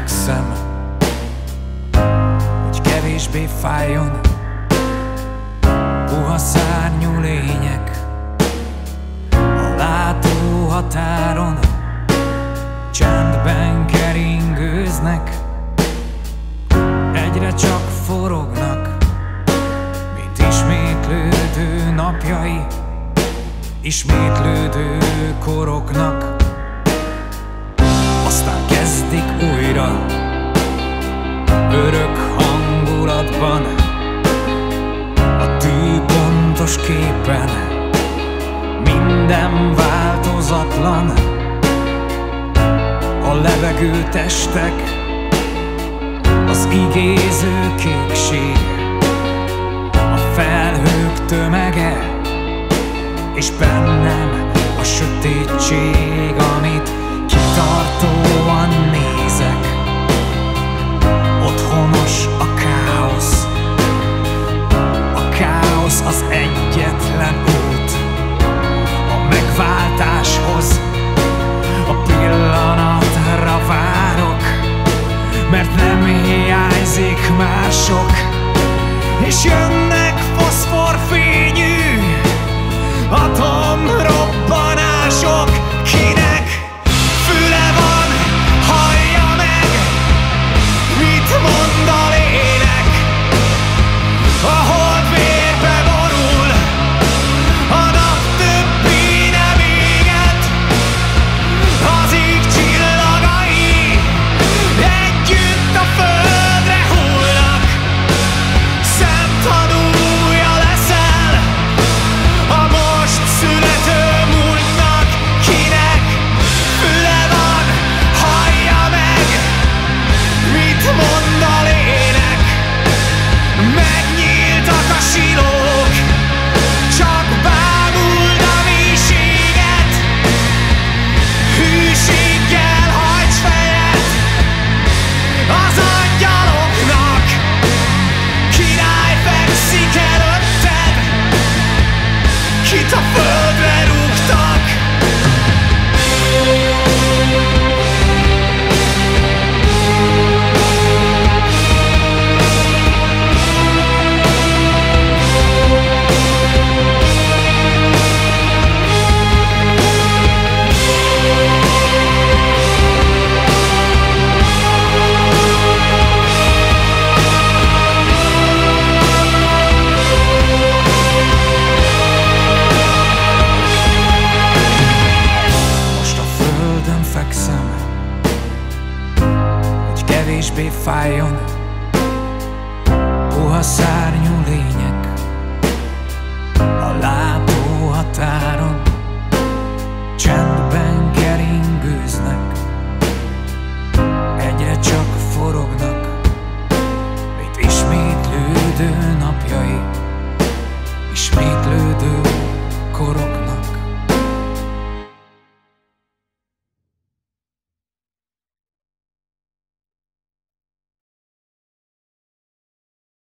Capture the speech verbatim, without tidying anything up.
fekszem, hogy kevésbé fájjon. Puha szárnyú lények a látóhatáron csendben keringőznek, egyre csak forognak, mint ismétlődő napjai, ismétlődő koroknak. Aztán kezdik újra örök hangulatban, a tű pontos képen minden változatlan. A levegő testek, az igéző kékség, a felhők tömege, és bennem a sötétség, amit kitartóan nézek. Otthonos a káosz, a káosz az egyetlen út a megváltáshoz. A pillanatra várok, mert nem hiányzik már sok, és jönnek foszforfényű atomrobbanások. Kinek füle van, hallja meg, mit mond a lélek. A hold vérbe borul, a nap többi nem éget, az ég csillagai együtt a földre hullnak. Szemtanúja leszel a most születő múltnak. Kinek füle van, hallja meg, mit mond a lélek. Megnyíltak a silók, csak bámuld a mélységet. Hűséggel hajts fejet az angyaloknak. Király fekszik előtted, kit a földre rúgtak. Most a földön fekszem, hogy kevésbé fájjon. Puha szárnyú lények a látóhatáron csendben keringőznek, egyre csak forognak, mint ismétlődő napjai, ismét